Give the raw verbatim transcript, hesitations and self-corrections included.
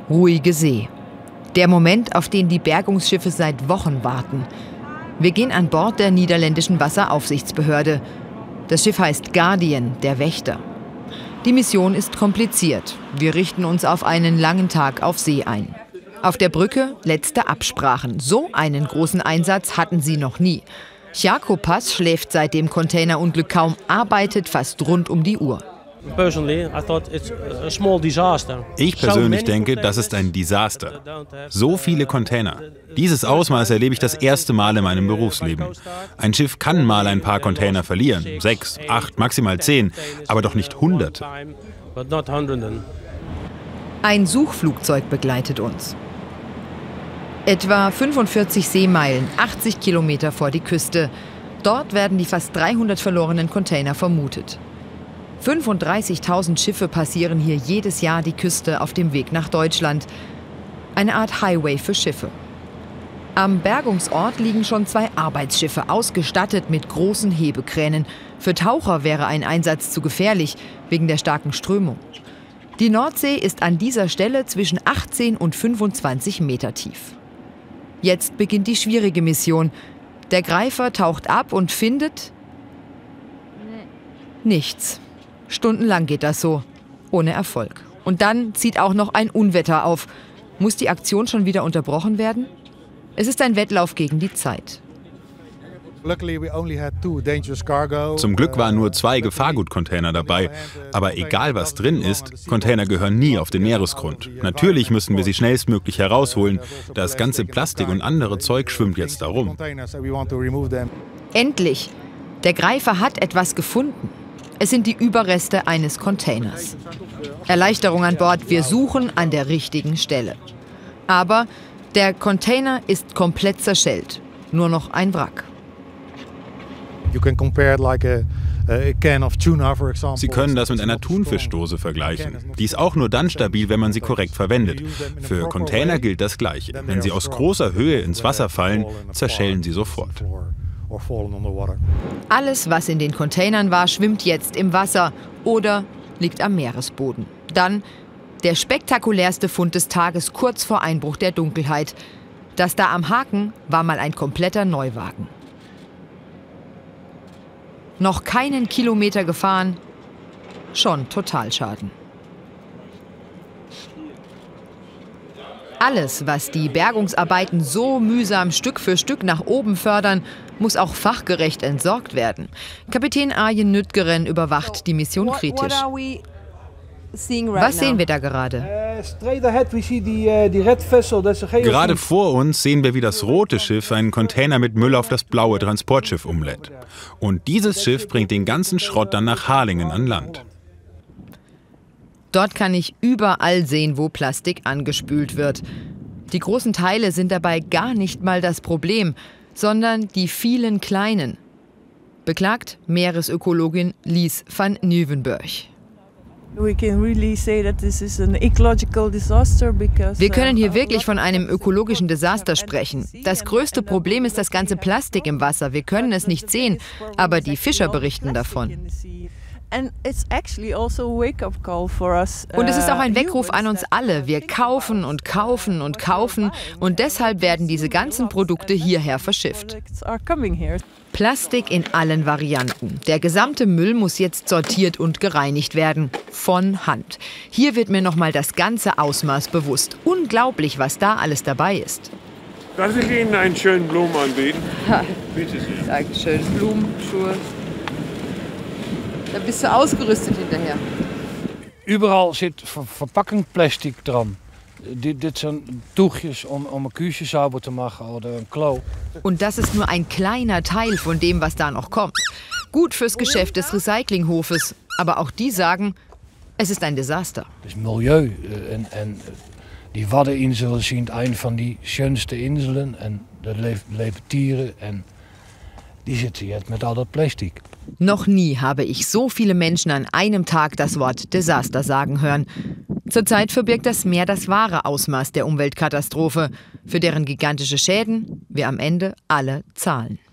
Ruhige See. Der Moment, auf den die Bergungsschiffe seit Wochen warten. Wir gehen an Bord der niederländischen Wasseraufsichtsbehörde. Das Schiff heißt Guardian, der Wächter. Die Mission ist kompliziert. Wir richten uns auf einen langen Tag auf See ein. Auf der Brücke letzte Absprachen. So einen großen Einsatz hatten sie noch nie. Jakopas schläft seit dem Containerunglück kaum, arbeitet fast rund um die Uhr. Ich persönlich denke, das ist ein Desaster. So viele Container. Dieses Ausmaß erlebe ich das erste Mal in meinem Berufsleben. Ein Schiff kann mal ein paar Container verlieren. Sechs, acht, maximal zehn, aber doch nicht Hunderte. Ein Suchflugzeug begleitet uns. Etwa fünfundvierzig Seemeilen, achtzig Kilometer vor die Küste. Dort werden die fast dreihundert verlorenen Container vermutet. fünfunddreißigtausend Schiffe passieren hier jedes Jahr die Küste auf dem Weg nach Deutschland. Eine Art Highway für Schiffe. Am Bergungsort liegen schon zwei Arbeitsschiffe, ausgestattet mit großen Hebekränen. Für Taucher wäre ein Einsatz zu gefährlich, wegen der starken Strömung. Die Nordsee ist an dieser Stelle zwischen achtzehn und fünfundzwanzig Meter tief. Jetzt beginnt die schwierige Mission. Der Greifer taucht ab und findet nichts. Stundenlang geht das so, ohne Erfolg. Und dann zieht auch noch ein Unwetter auf. Muss die Aktion schon wieder unterbrochen werden? Es ist ein Wettlauf gegen die Zeit. Zum Glück waren nur zwei Gefahrgutcontainer dabei. Aber egal was drin ist, Container gehören nie auf den Meeresgrund. Natürlich müssen wir sie schnellstmöglich herausholen. Das ganze Plastik und andere Zeug schwimmt jetzt darum. Endlich! Der Greifer hat etwas gefunden. Es sind die Überreste eines Containers. Erleichterung an Bord, wir suchen an der richtigen Stelle. Aber der Container ist komplett zerschellt. Nur noch ein Wrack. Sie können das mit einer Thunfischdose vergleichen. Die ist auch nur dann stabil, wenn man sie korrekt verwendet. Für Container gilt das Gleiche. Wenn sie aus großer Höhe ins Wasser fallen, zerschellen sie sofort. Alles, was in den Containern war, schwimmt jetzt im Wasser oder liegt am Meeresboden. Dann der spektakulärste Fund des Tages kurz vor Einbruch der Dunkelheit. Das da am Haken war mal ein kompletter Neuwagen. Noch keinen Kilometer gefahren, schon Totalschaden. Alles, was die Bergungsarbeiten so mühsam Stück für Stück nach oben fördern, muss auch fachgerecht entsorgt werden. Kapitän Arjen Nüttgeren überwacht die Mission kritisch. Was sehen wir da gerade? Gerade vor uns sehen wir, wie das rote Schiff einen Container mit Müll auf das blaue Transportschiff umlädt. Und dieses Schiff bringt den ganzen Schrott dann nach Harlingen an Land. Dort kann ich überall sehen, wo Plastik angespült wird. Die großen Teile sind dabei gar nicht mal das Problem, sondern die vielen kleinen. Beklagt Meeresökologin Lies van Nieuwenburg. Wir können hier wirklich von einem ökologischen Desaster sprechen. Das größte Problem ist das ganze Plastik im Wasser. Wir können es nicht sehen, aber die Fischer berichten davon. Und es ist auch ein Weckruf an uns alle. Wir kaufen und kaufen und kaufen und deshalb werden diese ganzen Produkte hierher verschifft. Plastik in allen Varianten. Der gesamte Müll muss jetzt sortiert und gereinigt werden. Von Hand. Hier wird mir nochmal das ganze Ausmaß bewusst. Unglaublich, was da alles dabei ist. Darf ich Ihnen einen schönen Blumen anbieten? Ha. Bitte sehr. Dankeschön. Blumen, Schuhe. Da bist du ausgerüstet hinterher. Überall zit ver verpakkingsplastic dran. Dit, dit zijn doekjes om, om een kuusje sauber te machen oder ein Klo. Und das ist nur ein kleiner Teil von dem, was da noch kommt. Gut fürs Geschäft des Recyclinghofes. Aber auch die sagen, es ist ein Desaster. Das Milieu en, en die Waddeninseln sind eine von die schönsten Inseln en da leben Tiere en die zitten jetzt mit all dat Plastik. Noch nie habe ich so viele Menschen an einem Tag das Wort Desaster sagen hören. Zurzeit verbirgt das Meer das wahre Ausmaß der Umweltkatastrophe, für deren gigantische Schäden wir am Ende alle zahlen.